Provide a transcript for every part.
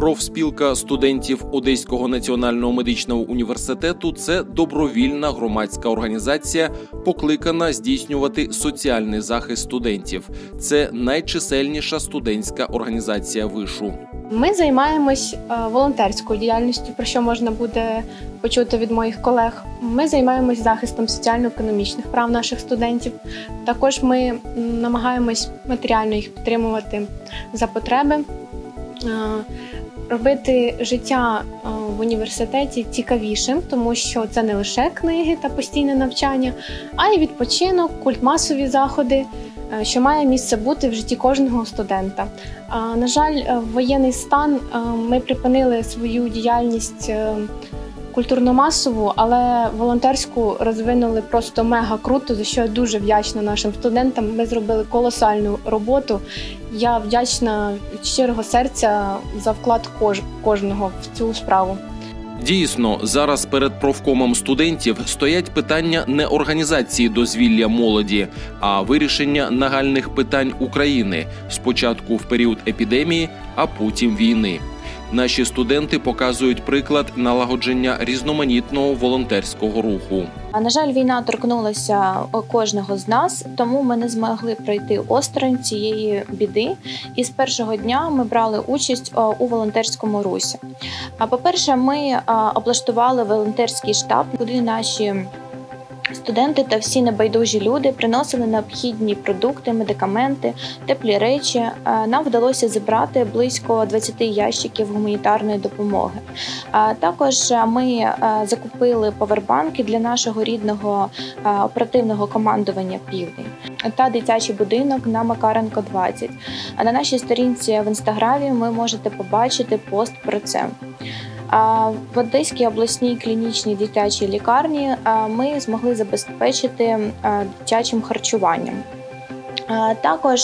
Профспілка студентів Одеського національного медичного університету – це добровільна громадська організація, покликана здійснювати соціальний захист студентів. Це найчисельніша студентська організація вишу. Ми займаємось волонтерською діяльністю, про що можна буде почути від моїх колег. Ми займаємось захистом соціально-економічних прав наших студентів. Також ми намагаємось матеріально їх підтримувати за потреби, робити життя в університеті цікавішим, тому що це не лише книги та постійне навчання, а й відпочинок, культмасові заходи, що має місце бути в житті кожного студента. На жаль, в воєнний стан ми припинили свою діяльність культурно-масову, але волонтерську розвинули просто мега круто, за що я дуже вдячна нашим студентам. Ми зробили колосальну роботу. Я вдячна від щирого серця за вклад кожного в цю справу. Дійсно, зараз перед профкомом студентів стоять питання не організації дозвілля молоді, а вирішення нагальних питань України. Спочатку в період епідемії, а потім війни. Наші студенти показують приклад налагодження різноманітного волонтерського руху. На жаль, війна торкнулася кожного з нас, тому ми не змогли пройти осторонь цієї біди. І з першого дня ми брали участь у волонтерському русі. По-перше, ми облаштували волонтерський штаб, куди наші студенти та всі небайдужі люди приносили необхідні продукти, медикаменти, теплі речі. Нам вдалося зібрати близько 20 ящиків гуманітарної допомоги. Також ми закупили павербанки для нашого рідного оперативного командування «Південь» та дитячий будинок на Макаренко, 20. На нашій сторінці в Інстаграмі ви можете побачити пост про це. В Одеській обласній клінічній дитячій лікарні ми змогли забезпечити дитячим харчуванням. Також,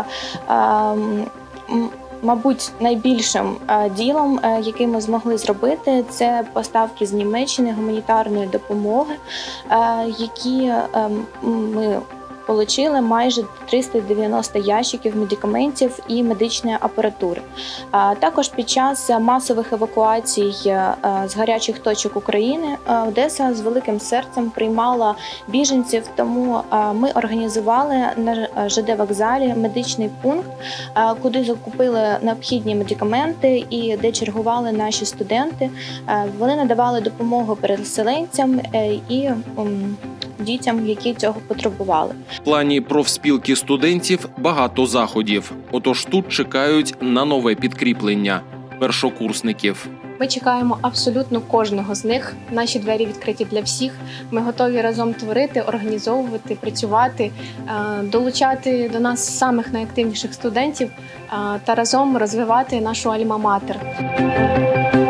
мабуть, найбільшим ділом, який ми змогли зробити, це поставки з Німеччини гуманітарної допомоги, які ми отримали майже 390 ящиків медикаментів і медичної апаратури. Також під час масових евакуацій з гарячих точок України Одеса з великим серцем приймала біженців, тому ми організували на ЖД-вокзалі медичний пункт, куди закупили необхідні медикаменти і де чергували наші студенти. Вони надавали допомогу переселенцям і дітям, які цього потребували. В плані профспілки студентів багато заходів. Отож тут чекають на нове підкріплення першокурсників. Ми чекаємо абсолютно кожного з них. Наші двері відкриті для всіх. Ми готові разом творити, організовувати, працювати, долучати до нас самих найактивніших студентів та разом розвивати нашу альма-матер.